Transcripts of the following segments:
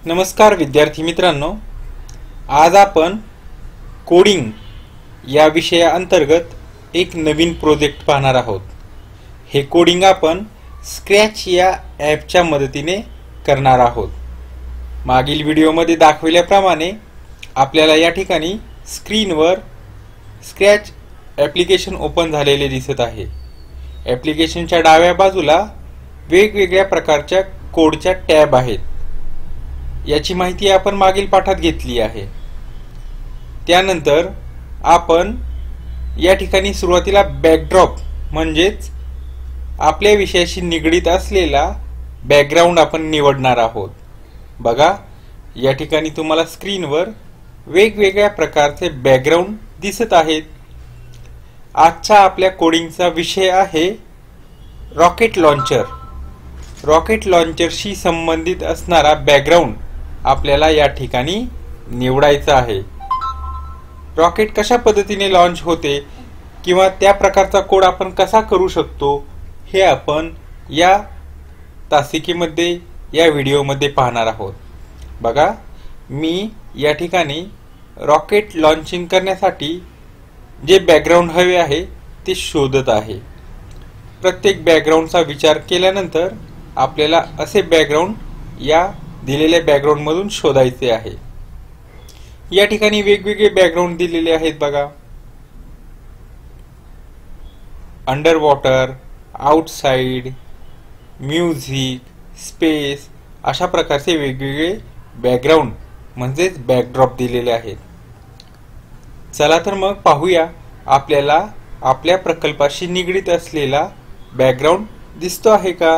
नमस्कार विद्यार्थी मित्रांनो, आज आपण कोडिंग या विषयाअंतर्गत एक नवीन प्रोजेक्ट पाहणार आहोत। हे कोडिंग आपण स्क्रॅच या ॲपच्या मदतीने करणार आहोत। मागील व्हिडिओमध्ये दाखवल्याप्रमाणे आपल्याला या ठिकाणी स्क्रीनवर स्क्रॅच ॲप्लिकेशन ओपन झालेले दिसत आहे। ॲप्लिकेशनच्या डाव्या बाजूला वेगवेगळ्या प्रकारच्या कोडच्या टॅब आहेत। याची माहिती आपण मागील पाठात घेतली आहे। त्यानंतर आपण या ठिकाणी सुरुवातीला बॅकड्रॉप म्हणजेच आपल्या विषयाशी निगडित असलेला बॅकग्राऊंड आपण निवडणार आहोत। बघा, या ठिकाणी तुम्हाला स्क्रीनवर वेगवेगळ्या प्रकारचे बॅकग्राऊंड दिसत आहेत। आजचा आपल्या कोडिंगचा विषय आहे रॉकेट लॉन्चर। रॉकेट लॉन्चरशी संबंधित असणारा बॅकग्राऊंड आपल्याला या ठिकाणी निवडायचा आहे। रॉकेट कशा पद्धतीने लॉन्च होते किंवा त्या प्रकारचा कोड आपण कसा करू शकतो हे आपण या तासिकेमध्ये या व्हिडिओमध्ये पाहणार आहोत। बघा, मी या ठिकाणी रॉकेट लॉन्चिंग करण्यासाठी जे बॅकग्राऊंड हवे आहे ते शोधत आहे। प्रत्येक बॅकग्राऊंडचा विचार केल्यानंतर आपल्याला असे बॅकग्राऊंड या दिलेल्या बॅकग्राऊंड मधून शोधायचे आहे। या ठिकाणी वेगवेगळे बॅकग्राऊंड दिलेले आहेत। बघा, under water, outside, music, space अशा प्रकारचे वेगवेगळे बॅकग्राऊंड म्हणजेच बॅकड्रॉप दिलेले आहेत। चला तर मग पाहूया आपल्याला आपल्या प्रकल्पाशी निगडित असलेला बॅकग्राऊंड दिसतो आहे का।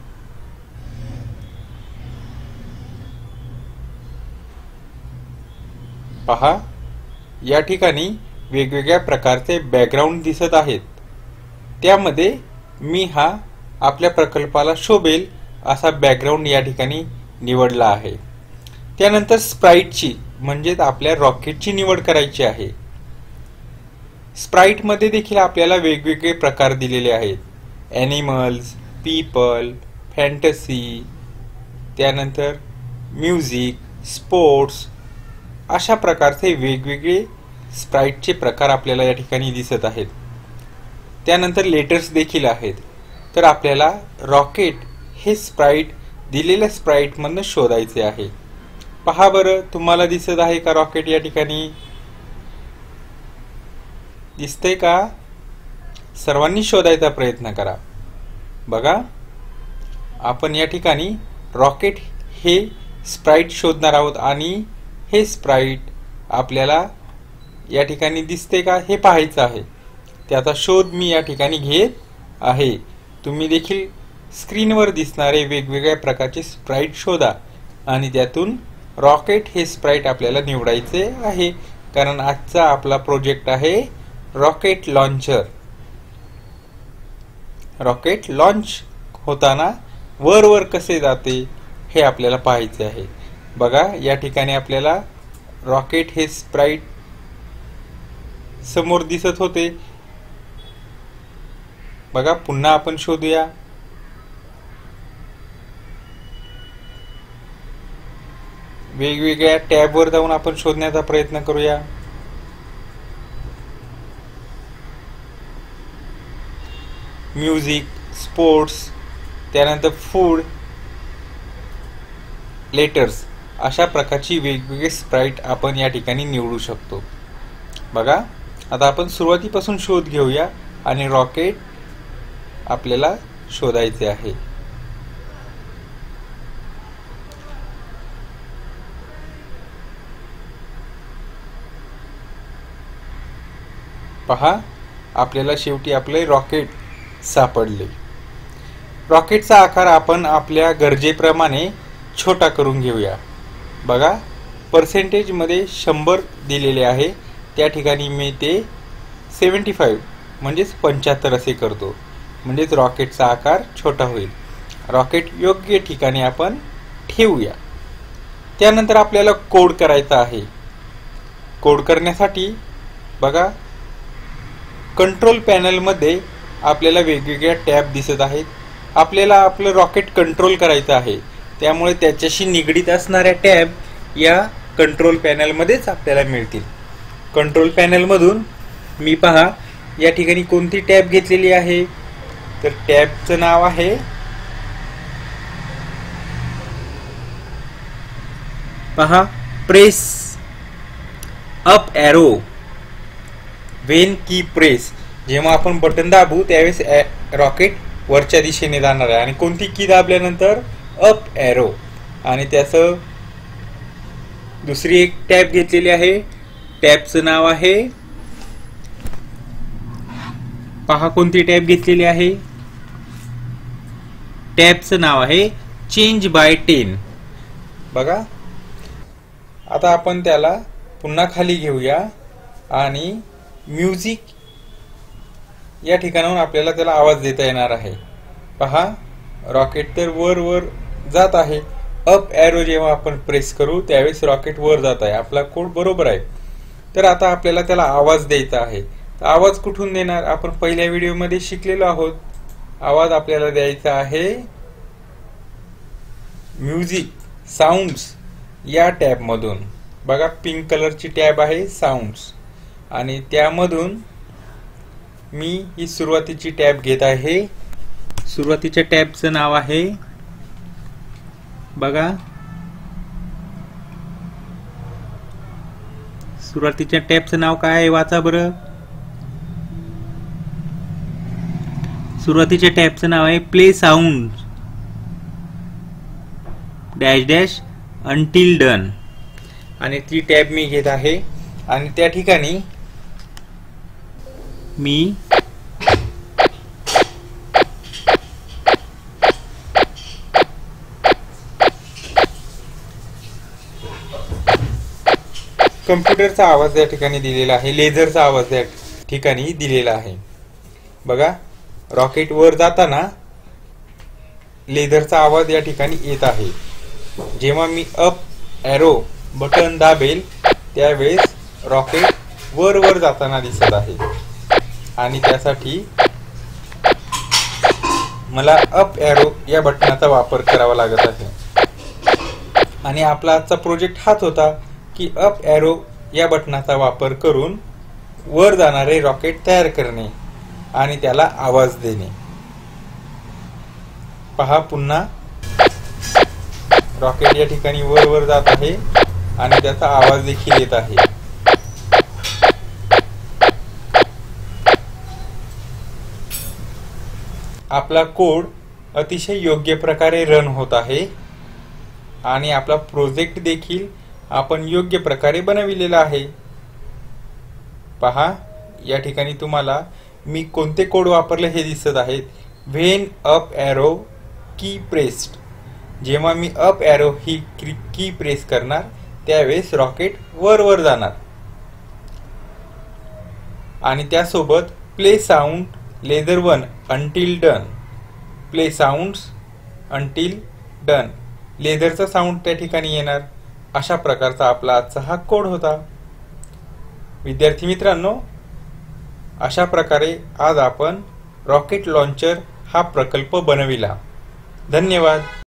पहा, या ठिकाणी वेगवेगळ्या प्रकारचे बॅकग्राऊंड दिसत आहेत। त्यामध्ये मी हा आपल्या प्रकल्पाला शोभेल असा बॅकग्राऊंड या ठिकाणी निवडला आहे। त्यानंतर स्प्राइटची म्हणजेच आपल्या रॉकेटची निवड करायची आहे। स्प्राइट मध्ये देखील आपल्याला वेगवेगळे प्रकार दिलेले आहेत। ॲनिमल्स, पीपल, फॅन्टसी, त्यानंतर म्युझिक, स्पोर्ट्स अशा प्रकारचे वेगवेगळे स्प्राइटचे प्रकार आपल्याला या ठिकाणी दिसत आहेत। त्यानंतर लेटर्स देखील आहेत। तर आपल्याला रॉकेट हे स्प्राइट दिलेल्या स्प्राइट मधून शोधायचे आहे। पहा बरं, तुम्हाला दिसत आहे का रॉकेट या ठिकाणी दिसतंय का? सर्वांनी शोधायचा प्रयत्न करा। बघा, आपण या ठिकाणी रॉकेट हे स्प्राइट शोधणार आहोत आणि हे स्प्राइट आपल्याला या ठिकाणी दिसते का हे पाहायचं आहे। त्याचा शोध मी या ठिकाणी घेत आहे। तुम्ही देखील स्क्रीनवर दिसणारे वेगवेगळ्या प्रकारचे स्प्राइट शोधा आणि त्यातून रॉकेट हे स्प्राइट आपल्याला निवडायचे आहे, कारण आजचा आपला प्रोजेक्ट आहे रॉकेट लॉन्चर। रॉकेट लॉन्च होताना वर कसे जाते हे आपल्याला पाहायचे आहे। बघा, या ठिकाणी आपल्याला रॉकेट हे स्प्राइट समोर दिसत होते। बघा, पुन्हा आपण शोधूया। वेगवेगळ्या टॅबवर जाऊन आपण शोधण्याचा प्रयत्न करूया। म्युझिक, स्पोर्ट्स, त्यानंतर फूड, लेटर्स अशा प्रकारची वेगवेगळे स्प्राइट आपण या ठिकाणी निवडू शकतो। बघा, आता आपण सुरुवातीपासून शोध घेऊया आणि रॉकेट आपल्याला शोधायचे आहे। पहा, आपल्याला शेवटी आपले रॉकेट सापडले। रॉकेटचा आकार आपण आपल्या गरजेप्रमाणे छोटा करून घेऊया। बघा, पर्सेंटेज मध्ये 100 दिलेले आहे, त्या ठिकाणी मी ते 75 म्हणजेच 75 असे करतो, म्हणजेच रॉकेटचा आकार छोटा होईल। रॉकेट योग्य ठिकाणी आपण ठेवूया। त्यानंतर आपल्याला कोड करायचा आहे। कोड करण्यासाठी बघा, कंट्रोल पॅनल मध्ये आपल्याला वेगवेगळ्या टॅब दिसत आहेत। आपल्याला आपलं रॉकेट कंट्रोल करायचं आहे, त्यामुळे त्याच्याशी निगडीत असणाऱ्या टॅब या कंट्रोल पॅनलमध्येच आपल्याला मिळतील. कंट्रोल पॅनलमधून मी पहा या ठिकाणी कोणती टॅब घेतलेली आहे, तर टॅबचं नाव आहे पहा press up arrow when key press. जेव्हा आपण बटन दाबू त्यावेळेस रॉकेट वरच्या दिशेने जाणार आहे. आणि कोणती की दाबल्यानंतर अप ॲरो. आणि त्याचं दुसरी एक टॅब घेतलेली आहे, टॅबचं नाव आहे पहा कोणती टॅब घेतलेली आहे, टॅबचं नाव आहे चेंज बाय 10. बघा आता आपण त्याला पुन्हा खाली घेऊया आणि म्युझिक या ठिकाणाहून आपल्याला त्याला आवाज देता येणार आहे. पहा रॉकेट तर वर वर जात आहे. अप ॲरो जेव्हा आपण प्रेस करू त्यावेळेस रॉकेट वर जात आहे. आपला कोड बरोबर आहे. तर आता आपल्याला त्याला आवाज द्यायचा आहे. तर आवाज कुठून देणार, आपण पहिल्या व्हिडिओमध्ये शिकलेलो आहोत. आवाज आपल्याला द्यायचा आहे म्युझिक साऊंड्स या टॅब मधून. बघा पिंक कलरची टॅब आहे साऊंड्स, आणि त्यामधून मी ही सुरुवातीची टॅब घेत आहे. सुरुवातीच्या टॅबचं नाव आहे बघा, सुरुवातीच्या टॅबचं नाव काय आहे वाचा बरं. सुरुवातीच्या टॅबचं नाव आहे play sound dash dash until done. आणि ती टॅब मी घेत आहे आणि त्या ठिकाणी मी कम्प्युटरचा आवाज या ठिकाणी दिलेला आहे, लेझरचा आवाज या ठिकाणी दिलेला आहे. बघा रॉकेट वर जाताना लेझरचा आवाज या ठिकाणी येत आहे. जेव्हा मी अप ॲरो बटन दाबेल त्यावेळेस रॉकेट वर वर जाताना दिसत आहे. आणि त्यासाठी मला अप ॲरो या बटनाचा वापर करावा लागत आहे. आणि आपला आजचा प्रोजेक्ट हाच होता की अप ॲरो या बटनाचा वापर करून वर जाणारे रॉकेट तयार करणे आणि त्याला आवाज देणे. पहा पुन्हा रॉकेट या ठिकाणी वर वर जात आहे आणि त्याचा आवाज देखील येत आहे. आपला कोड अतिशय योग्य प्रकारे रन होत आहे आणि आपला प्रोजेक्ट देखील आपण योग्य प्रकारे बनविलेला आहे. पहा या ठिकाणी तुम्हाला मी कोणते कोड वापरले हे दिसत आहेत. When up arrow key pressed, जेव्हा मी अप ॲरो ही की प्रेस करणार त्यावेळेस रॉकेट वर वर जाणार. आणि त्यासोबत play sound laser 1 until done, play sounds until done, लेझरचा साऊंड त्या ठिकाणी येणार. अशा प्रकारचा आपला आजचा हा कोड होता. विद्यार्थी मित्रांनो, अशा प्रकारे आज आपण रॉकेट लॉन्चर हा प्रकल्प बनविला. धन्यवाद.